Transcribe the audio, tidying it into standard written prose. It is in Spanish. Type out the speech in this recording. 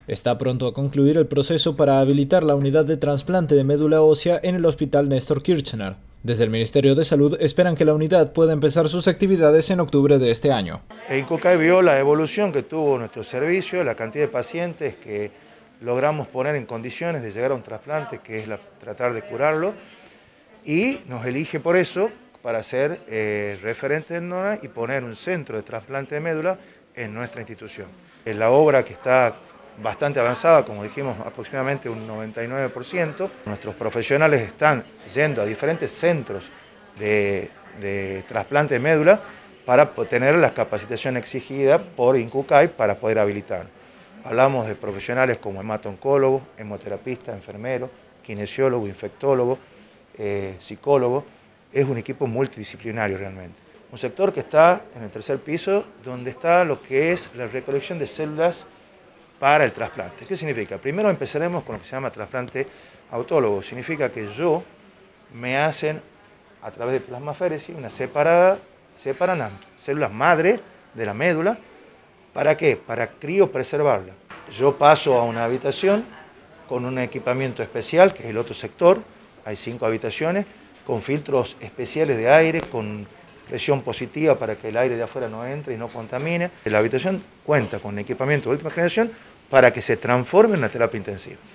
Está pronto a concluir el proceso para habilitar la unidad de trasplante de médula ósea en el Hospital Néstor Kirchner. Desde el Ministerio de Salud esperan que la unidad pueda empezar sus actividades en octubre de este año. INCUCAI vio la evolución que tuvo nuestro servicio, la cantidad de pacientes que logramos poner en condiciones de llegar a un trasplante, que es tratar de curarlo, y nos elige por eso para ser referente en NONA y poner un centro de trasplante de médula en nuestra institución. La obra que está bastante avanzada, como dijimos, aproximadamente un 99%. Nuestros profesionales están yendo a diferentes centros de trasplante de médula para tener la capacitación exigida por INCUCAI para poder habilitar. Hablamos de profesionales como hemato-oncólogo, hemoterapista, enfermero, kinesiólogo, infectólogo, psicólogo. Es un equipo multidisciplinario realmente. Un sector que está en el tercer piso, donde está lo que es la recolección de células para el trasplante. ¿Qué significa? Primero empezaremos con lo que se llama trasplante autólogo. Significa que me hacen a través de plasmaféresis separan las células madre de la médula. ¿Para qué? Para criopreservarla. Yo paso a una habitación con un equipamiento especial, que es el otro sector. Hay 5 habitaciones con filtros especiales de aire, con presión positiva para que el aire de afuera no entre y no contamine. La habitación cuenta con equipamiento de última generación para que se transforme en una terapia intensiva.